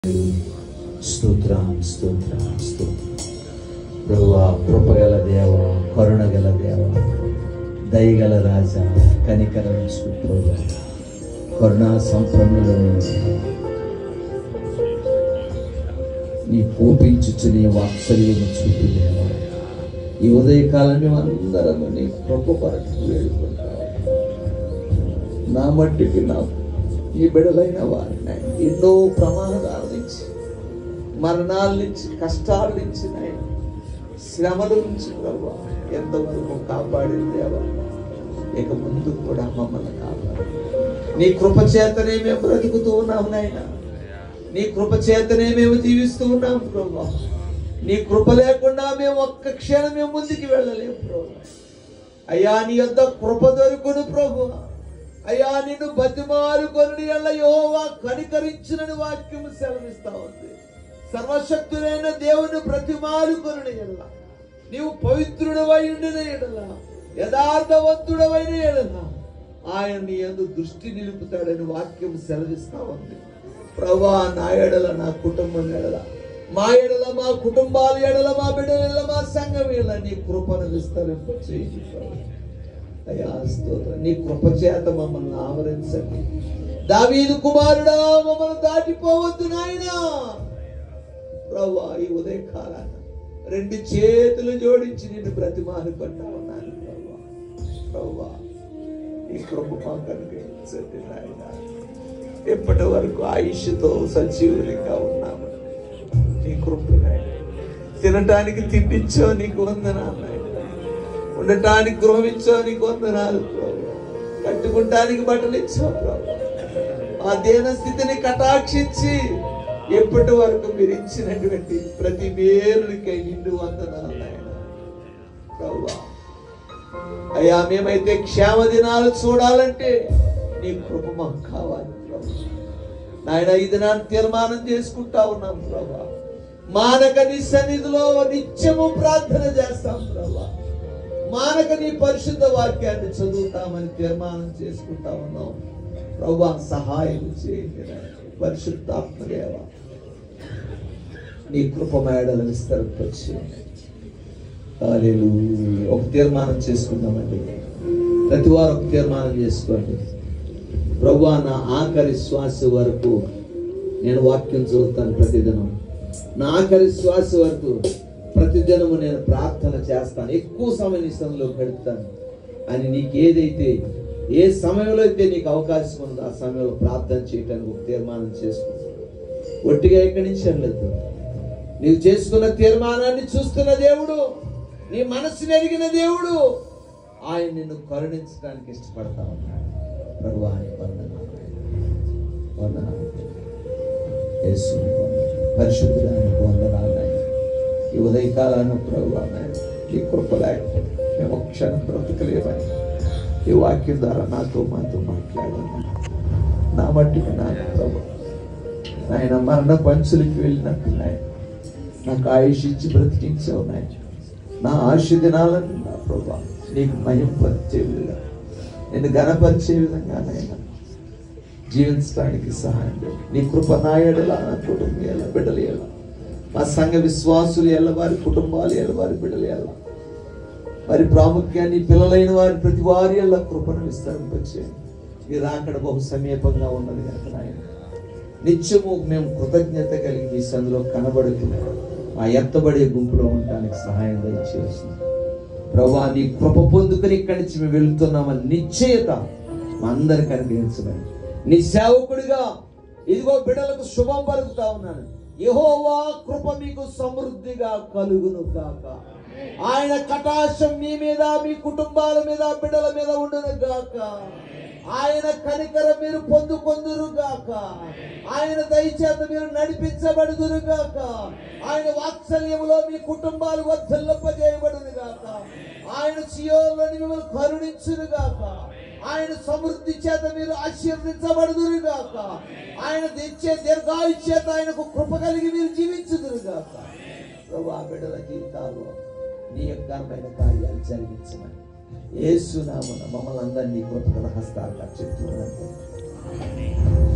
స్తోత్రం స్తోత్రం స్తోత్రం. ప్రభువా, కృపగల దేవ, కరుణగల దేవ, దయగల రాజా, కనికరం ప్రభు, కరుణా సంపన్నుడైన నీ కోపించుచు నీ వాత్సల్యము చూపి దేవా, ఈ ఉదయకాలం మేమందరము నీ కృప కొరకు వేడుకుంటాం. నా మట్టికి నాకు ఈ బిడలైన వారిని ఎన్నో ప్రమాదాల నుంచి, మరణాల నుంచి, కష్టాల నుంచి, శ్రమల నుంచి ప్రభు ఎంతవరకు కాపాడింది దేవా. ఇక ముందు కూడా మమ్మల్ని కాపాడు. నీ కృప చేతనే మేము బ్రతుకుతూ ఉన్నాం నాయన. నీ కృప చేతనే మేము జీవిస్తూ ఉన్నాం ప్రభు. నీ కృప లేకుండా మేము ఒక్క క్షణం మేము ముందుకు వెళ్ళలేము ప్రభు. అయ్యా, నీ యొద్ద కృప దొరుకును ప్రభు. అయ్యా, నిన్ను బతిమాలుకొని యెహోవా కనికరించునని వాక్యం సెలవిస్తా ఉంది. సర్వశక్తులైన దేవుని బ్రతిమాలుకొని ఎడల, నీవు పవిత్రుడవై ఉండిన ఎడల, యథార్థవంతుడవైన ఎడల ఆయన నీ యందు దృష్టి నిలుపుతాడని వాక్యం సెలవిస్తా ఉంది. ప్రభువా, నా ఎడల, నా కుటుంబం ఎడల, మా ఎడల, మా కుటుంబాల ఎడల, మా బిడ్డల ఎడల, మా సంఘం ఎడల నీ కృపను విస్తరింపచేయి ప్రభు. అయ్యా స్తోత్రం. నీ కృప చేత మమ్మల్ని ఆవరించండి. దావీదు కుమారుడా, మమ్మల్ని దాటిపోవద్దు నాయనా. ప్రభువా, ఈ ఉదయకాలాన రెండు చేతులు జోడించి నిన్ను బ్రతిమాలుకుంటా ఉన్నాను ప్రభువా. ప్రభువా, ఈ కృప మాకు అనుగ్రహించండి నాయనా. ఎప్పటి వరకు ఆయుష్తో సజీవునిగా ఉన్నాము. నీ కృప నాయన. తినటానికి తిండిచ్చో నీకు వందనాలు నాయన. ఉండటానికి గృహం ఇచ్చో నీకు వందనాలు ప్రభు. కట్టుకుంటానికి బట్టలు ఇచ్చో ప్రభు. ఆ దేన స్థితిని కటాక్షించి ఎప్పటి వరకు మీరు ఇచ్చినటువంటి ప్రతి మేలునికై నిండు వందనాలు నాయన ప్రభు. అయ్యా, మేమైతే క్షేమ దినాలు చూడాలంటే నీ కృప మాకు కావాలి ప్రభు నాయన. ఈ దినాన్ని తీర్మానం చేసుకుంటా ఉన్నాం ప్రభు. మానక నీ సన్నిధిలో నిత్యము ప్రార్థన చేస్తాం ప్రభు. మానక నీ పరిశుద్ధ వాక్యాన్ని చదువుతామని తీర్మానం చేసుకుంటా ఉన్నాం ప్రభువా. సహాయం చేయండి పరిశుద్ధాత్మదేవ. నీ కృప మేడలు విస్తరింపచేయండి. హల్లెలూయా. ఒక తీర్మానం చేసుకుందామండి. ప్రతి వారు ఒక తీర్మానం చేసుకోండి. ప్రభువా, నా ఆఖరి శ్వాస వరకు నేను వాక్యం చదువుతాను ప్రతిదినం. నా ఆఖరి శ్వాస వరకు ప్రతిదినము నేను ప్రార్థన చేస్తాను. ఎక్కువ సమయం నీ సన్నిధిలో గడుపుతాను అని నీకు ఏదైతే, ఏ సమయంలో అయితే నీకు అవకాశం ఉందో ఆ సమయంలో ప్రార్థన చేయడానికి ఒక తీర్మానం చేసుకో. ఒట్టిగా ఎక్కడి నుంచి వెళ్ళదు. నీవు చేసుకున్న తీర్మానాన్ని చూస్తున్న దేవుడు, నీ మనస్సును ఎరిగిన దేవుడు, ఆయన నిన్ను కరుణించడానికి ఇష్టపడతా ఉన్నాడు. ప్రభువా, పరిశుద్ధానికి వందనాలు. ఈ ఉదయకాలాన్ని ప్రభువా, ఈ కృప లేకపోతే మేము ఒక క్షణం బ్రతకలేమని ఈ వాక్యం ద్వారా మాతో మాట్లాడాను. నా మట్టికి నాకు ప్రభు ఆయన మరణ పంచులకి వెళ్ళినట్టు నాకు ఆయుష్ ఇచ్చి బ్రతికించావు నాయన. నా ఆయుష్ దినాలను నా ప్రభు నీకు మహింపరిచే విధంగా, నేను ఘనపరిచే విధంగా నాయన జీవించడానికి సహాయం చేయండి. నీ కృప నా ఎడల, నా కుటుంబం ఎలా, బిడ్డలు ఎలా, మా సంఘ విశ్వాసులు ఎలా, వారి కుటుంబాలు ఎలా, వారి బిడ్డలు ఎలా, వారి ప్రాముఖ్యాన్ని పిల్లలైన వారి ప్రతి వారి ఎలా కృపను విస్తరింపచేయండి. మీరు అక్కడ బహు సమీపంగా ఉన్నది కనుక నాయన నిత్యము మేము కృతజ్ఞత కలిగి మీ సందులో కనబడుతున్నాం. ఆ ఎత్తబడే గుంపులో ఉండడానికి సహాయం దయచేస్తుంది ప్రభువా. నీ కృప పొందుకుని ఇక్కడి నుంచి మేము వెళుతున్నామని నిశ్చయత మా అందరికి అనుగ్రహించమని నీ సేవకుడిగా ఇదిగో బిడ్డలకు శుభం పలుకుతా ఉన్నాను. యెహోవా కృప మీకు సమృద్ధిగా కలుగును గాక. ఆయన కటాక్షం మీ మీద, మీ కుటుంబాల మీద, బిడ్డల మీద ఉండును గాక. ఆయన కనికరం మీరు పొందుకొందురు గాక. ఆయన దయచేత మీరు నడిపించబడుదురు గాక. ఆయన వాత్సల్యములో మీ కుటుంబాలు వర్ధిల్లపజేయబడును గాక. ఆయన సియోనులోని మిమ్మల్ని కరుణించును గాక. ఆయన సమృద్ధి చేత మీరు ఆశీర్వదించబడుదురు గాక. ఆయన తెచ్చే దీర్ఘాయు చేత ఆయనకు కృప కలిగి మీరు జీవించుదురు గాక. ప్రభువా, బిడ్డల జీవితాల్లో నీ యొక్కమైన కార్యాలు జరిగించమని యేసు నామమున మమ్మల్ని అందరినీ కృపగల హస్తాలు చెప్తున్నాను.